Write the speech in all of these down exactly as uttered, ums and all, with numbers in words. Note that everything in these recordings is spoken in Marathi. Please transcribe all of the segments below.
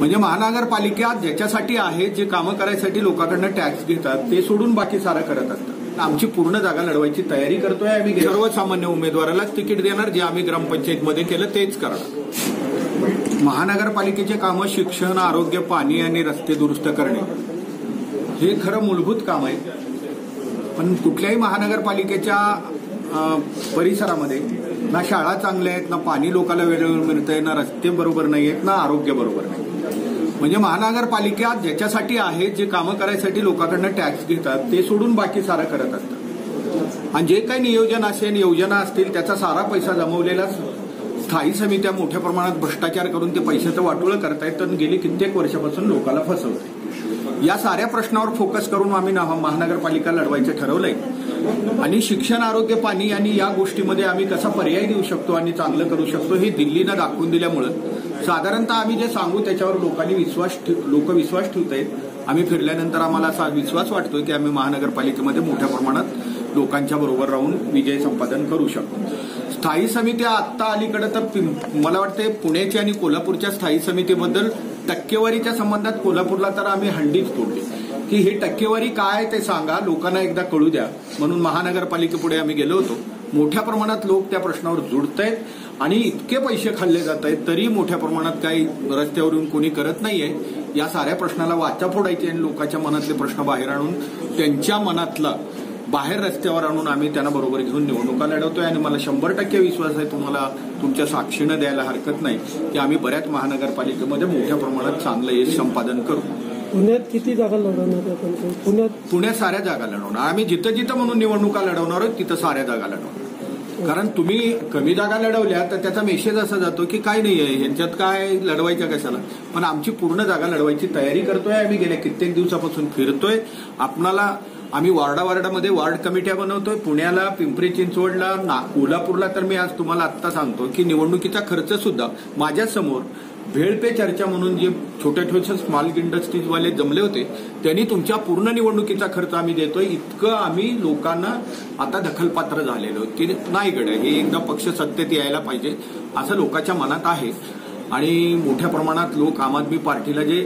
म्हणजे महानगरपालिका ज्याच्यासाठी आहे, जे कामं करायसाठी लोकांकडनं टॅक्स घेतात ते सोडून बाकी सारं करत असतात. आमची पूर्ण जागा लढवायची तयारी करतोय आम्ही. सर्वसामान्य उमेदवारालाच तिकीट देणार, जे आम्ही ग्रामपंचायतमध्ये केलं तेच करणार. महानगरपालिकेचे कामं शिक्षण, आरोग्य, पाणी आणि रस्ते दुरुस्त करणे हे खरं मूलभूत काम आहे. पण कुठल्याही महानगरपालिकेच्या परिसरामध्ये ना शाळा चांगल्या आहेत, ना पाणी लोकांना वेळेवर मिळतंय, ना रस्ते बरोबर नाही आहेत, ना आरोग्य बरोबर नाही. म्हणजे महानगरपालिका ज्याच्यासाठी आहे, जे कामं करायसाठी लोकांकडनं टॅक्स घेतात ते सोडून बाकी सारं करत असतात. आणि जे काही नियोजन असेल, योजना असतील, त्याचा सारा पैसा जमवलेला स्थायी समित्या मोठ्या प्रमाणात भ्रष्टाचार करून ते पैशाचं वाटोळं करतायत आणि गेली कित्येक वर्षापासून लोकांना फसवतायत. या साऱ्या प्रश्नावर फोकस करून आम्ही महानगरपालिका लढवायचं ठरवलंय. आणि शिक्षण, आरोग्य, पाणी आणि या गोष्टीमध्ये आम्ही कसा पर्याय देऊ शकतो आणि चांगलं करू शकतो हे दिल्लीनं दाखवून दिल्यामुळं साधारणतः आम्ही जे सांगू त्याच्यावर लोकांनी विश्वास लोक विश्वास ठेवत आहेत. आम्ही फिरल्यानंतर आम्हाला असा विश्वास वाटतोय की आम्ही महानगरपालिकेमध्ये मोठ्या प्रमाणात लोकांच्या बरोबर राहून विजय संपादन करू शकतो. स्थायी समित्या आत्ता अलीकडे तर मला वाटते पुण्याची आणि कोल्हापूरच्या स्थायी समितीबद्दल टक्केवारीच्या संबंधात कोल्हापूरला तर आम्ही हंडीच तोडली की ही टक्केवारी काय ते सांगा, लोकांना एकदा कळू द्या. म्हणून महानगरपालिकेपुढे आम्ही गेलो होतो. मोठ्या प्रमाणात लोक त्या प्रश्नावर जुडतायत आणि इतके पैसे खाल्ले जात आहेत तरी मोठ्या प्रमाणात काही रस्त्यावरून कोणी करत नाहीये. या साऱ्या प्रश्नाला वाचा फोडायची आणि लोकांच्या मनातले प्रश्न बाहेर आणून त्यांच्या मनातला बाहेर रस्त्यावर आणून आम्ही त्यांना बरोबर घेऊन निवडणुका लढवतोय. आणि मला शंभर टक्के विश्वास आहे, तुम्हाला तुमच्या साक्षीनं द्यायला हरकत नाही की आम्ही बऱ्याच महानगरपालिकेमध्ये मोठ्या प्रमाणात चांगलं यश संपादन करू. पुण्यात किती जागा लढवणार आपण? पुण्यात पुण्यात साऱ्या जागा लढवणार आम्ही. जिथं जिथं म्हणून निवडणुका लढवणार आहोत तिथं साऱ्या जागा लढवणार. कारण तुम्ही कमी जागा लढवल्या तर त्याचा मेसेज असा जातो की काय नाहीये यांच्यात, काय लढवायच्या कशाला. पण आमची पूर्ण जागा लढवायची तयारी करतोय आम्ही. गेल्या कित्येक दिवसापासून फिरतोय. आपणाला आम्ही वार्डा वार्डामध्ये वार्ड कमिट्या बनवतोय. पुण्याला, पिंपरी चिंचवडला, ना कोल्हापूरला तर मी आज तुम्हाला आत्ता सांगतो की निवडणुकीचा खर्च सुद्धा माझ्यासमोर भेळ पे चर्चा म्हणून जे छोट्या छोट्या स्मॉल इंडस्ट्रीजवाले जमले होते त्यांनी तुमच्या पूर्ण निवडणुकीचा खर्च आम्ही देतोय. इतकं आम्ही लोकांना आता दखलपात्र झालेलो की नाही गड्या, हे एकदा पक्ष सत्तेत यायला पाहिजे असं लोकांच्या मनात आहे. आणि मोठ्या प्रमाणात लोक आम आदमी पार्टीला जे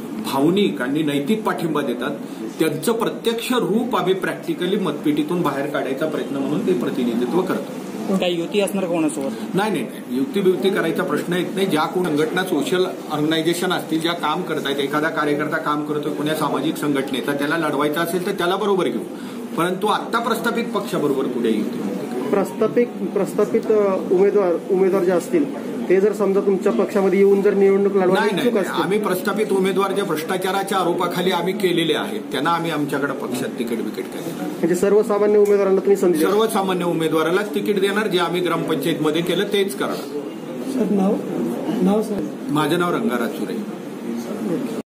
भावनिक आणि नैतिक पाठिंबा देतात त्यांचं प्रत्यक्ष रूप आम्ही प्रॅक्टिकली मतपेटीतून बाहेर काढायचा प्रयत्न म्हणून ते प्रतिनिधित्व करतो. काही युती असणार कोणासोबत? नाही नाही नाही युती बिवती करायचा प्रश्न येत नाही. ज्या कोण संघटना, सोशल ऑर्गनायझेशन असतील, ज्या काम करतायत, एखादा कार्यकर्ता काम करतोय कोण्या सामाजिक संघटनेचा, त्याला लढवायचा असेल तर त्याला बरोबर घेऊ. परंतु आत्ता प्रस्थापित पक्षाबरोबर पुढे युती. प्रस्थापित प्रस्थापित उमेदवार उमेदवार जे असतील ते जर समजा तुमच्या पक्षामध्ये येऊन जर निवडणूक लढवायची, आम्ही प्रस्थापित उमेदवार जे भ्रष्टाचाराच्या आरोपाखाली आम्ही केलेले आहेत त्यांना आम्ही आमच्याकडे पक्षात तिकीट विकेट केलं. म्हणजे सर्वसामान्य उमेदवारांना तुम्ही संधी? सर्वसामान्य उमेदवारालाच तिकीट देणार, जे आम्ही ग्रामपंचायतमध्ये केलं तेच करणार. सर नाव नाव सर माझं नाव रंगाराज सुरे.